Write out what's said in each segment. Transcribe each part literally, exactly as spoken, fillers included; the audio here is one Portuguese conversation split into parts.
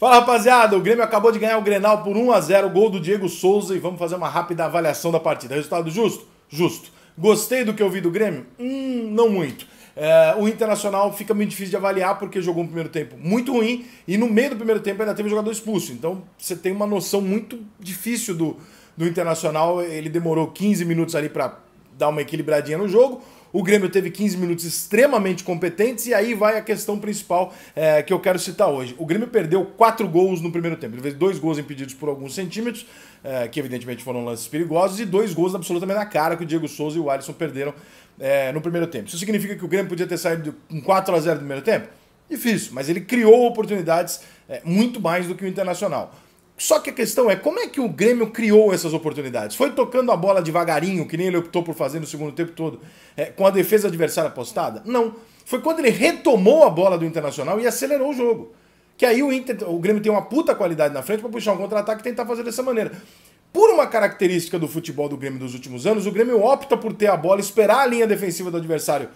Fala, rapaziada, o Grêmio acabou de ganhar o Grenal por um a zero, gol do Diego Souza, e vamos fazer uma rápida avaliação da partida. Resultado justo? Justo. Gostei do que eu vi do Grêmio? Hum, não muito. É, o Internacional fica muito difícil de avaliar porque jogou um primeiro tempo muito ruim e no meio do primeiro tempo ainda teve um jogador expulso. Então você tem uma noção muito difícil do, do Internacional. Ele demorou quinze minutos ali para dar uma equilibradinha no jogo. O Grêmio teve quinze minutos extremamente competentes e aí vai a questão principal é, que eu quero citar hoje. O Grêmio perdeu quatro gols no primeiro tempo. Ele fez dois gols impedidos por alguns centímetros, é, que evidentemente foram lances perigosos, e dois gols absolutamente na cara que o Diego Souza e o Alisson perderam é, no primeiro tempo. Isso significa que o Grêmio podia ter saído com quatro a zero no primeiro tempo? Difícil, mas ele criou oportunidades é, muito mais do que o Internacional. Só que a questão é, como é que o Grêmio criou essas oportunidades? Foi tocando a bola devagarinho, que nem ele optou por fazer no segundo tempo todo, é, com a defesa adversária apostada? Não. Foi quando ele retomou a bola do Internacional e acelerou o jogo. Que aí o, Inter, o Grêmio tem uma puta qualidade na frente para puxar um contra-ataque e tentar fazer dessa maneira. Por uma característica do futebol do Grêmio dos últimos anos, o Grêmio opta por ter a bola, esperar a linha defensiva do adversário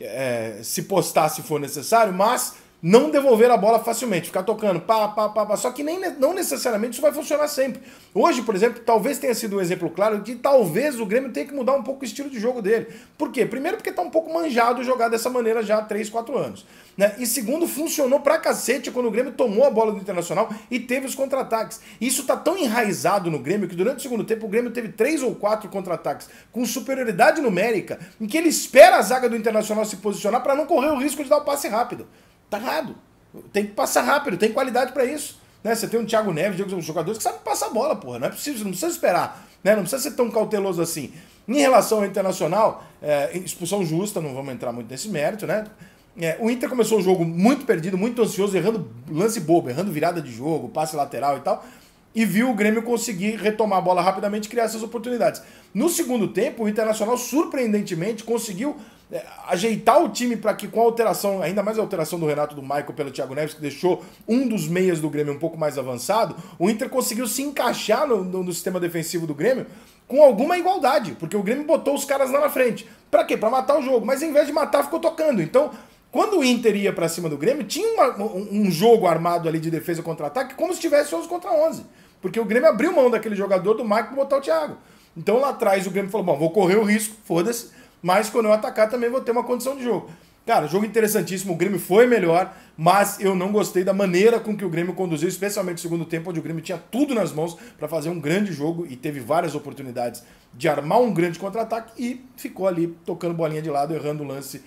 é, se postar se for necessário, mas não devolver a bola facilmente, ficar tocando, pá, pá, pá, pá. Só que nem, não necessariamente isso vai funcionar sempre. Hoje, por exemplo, talvez tenha sido um exemplo claro de talvez o Grêmio tenha que mudar um pouco o estilo de jogo dele. Por quê? Primeiro porque tá um pouco manjado jogar dessa maneira já há três, quatro anos. Né? E segundo, funcionou pra cacete quando o Grêmio tomou a bola do Internacional e teve os contra-ataques. Isso tá tão enraizado no Grêmio que durante o segundo tempo o Grêmio teve três ou quatro contra-ataques com superioridade numérica, em que ele espera a zaga do Internacional se posicionar para não correr o risco de dar o passe rápido. Tá errado. Tem que passar rápido, tem qualidade pra isso. Né? Você tem um Thiago Neves, os jogadores que sabem passar a bola, porra. Não é possível, você não precisa esperar. Né? Não precisa ser tão cauteloso assim. Em relação ao Internacional, é, expulsão justa, não vamos entrar muito nesse mérito, né? É, o Inter começou o jogo muito perdido, muito ansioso, errando lance bobo, errando virada de jogo, passe lateral e tal. E viu o Grêmio conseguir retomar a bola rapidamente e criar essas oportunidades. No segundo tempo, o Internacional, surpreendentemente, conseguiu é, ajeitar o time para que, com a alteração, ainda mais a alteração do Renato do Michael pelo Thiago Neves, que deixou um dos meias do Grêmio um pouco mais avançado, o Inter conseguiu se encaixar no, no, no sistema defensivo do Grêmio com alguma igualdade, porque o Grêmio botou os caras lá na frente. Para quê? Para matar o jogo. Mas, em vez de matar, ficou tocando. Então, quando o Inter ia pra cima do Grêmio, tinha uma, um, um jogo armado ali de defesa contra-ataque como se tivesse onze contra onze. Porque o Grêmio abriu mão daquele jogador do Mike pra botar o Thiago. Então lá atrás o Grêmio falou, bom, vou correr o risco, foda-se, mas quando eu atacar também vou ter uma condição de jogo. Cara, jogo interessantíssimo, o Grêmio foi melhor, mas eu não gostei da maneira com que o Grêmio conduziu, especialmente no segundo tempo, onde o Grêmio tinha tudo nas mãos para fazer um grande jogo e teve várias oportunidades de armar um grande contra-ataque e ficou ali tocando bolinha de lado, errando o lance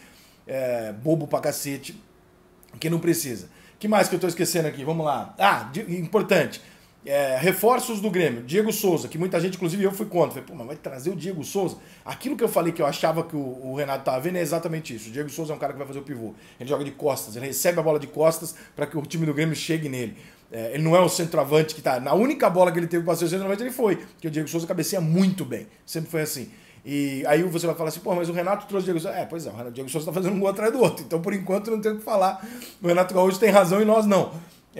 é, bobo pra cacete, que não precisa. O que mais que eu tô esquecendo aqui? Vamos lá. Ah, de, importante. É, reforços do Grêmio, Diego Souza, que muita gente, inclusive eu fui contra. Falei, pô, mas vai trazer o Diego Souza? Aquilo que eu falei que eu achava que o, o Renato tava vendo é exatamente isso. O Diego Souza é um cara que vai fazer o pivô. Ele joga de costas, ele recebe a bola de costas para que o time do Grêmio chegue nele. É, ele não é um centroavante que tá. Na única bola que ele teve para ser o centroavante, ele foi. Porque o Diego Souza cabeceia muito bem. Sempre foi assim. E aí você vai falar assim, pô, mas o Renato trouxe o Diego Souza. É, pois é, o Diego Souza tá fazendo um gol atrás do outro. Então, por enquanto, não tem o que falar. O Renato Gaúcho tem razão e nós não.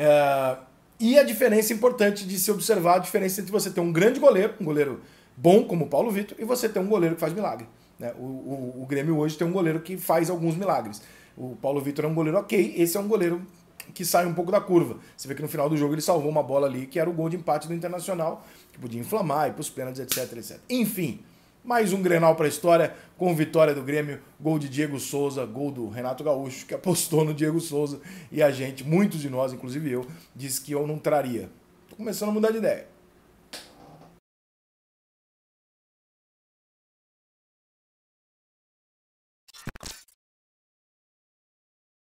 É. E a diferença importante de se observar, a diferença entre você ter um grande goleiro, um goleiro bom como o Paulo Vitor, e você ter um goleiro que faz milagre. Né? O, o, o Grêmio hoje tem um goleiro que faz alguns milagres. O Paulo Vitor é um goleiro ok, esse é um goleiro que sai um pouco da curva. Você vê que no final do jogo ele salvou uma bola ali, que era o gol de empate do Internacional, que podia inflamar, ir para os pênaltis, etc, etcétera. Enfim, mais um Grenal para a história, com vitória do Grêmio, gol de Diego Souza, gol do Renato Gaúcho, que apostou no Diego Souza, e a gente, muitos de nós, inclusive eu, disse que eu não traria. Tô começando a mudar de ideia.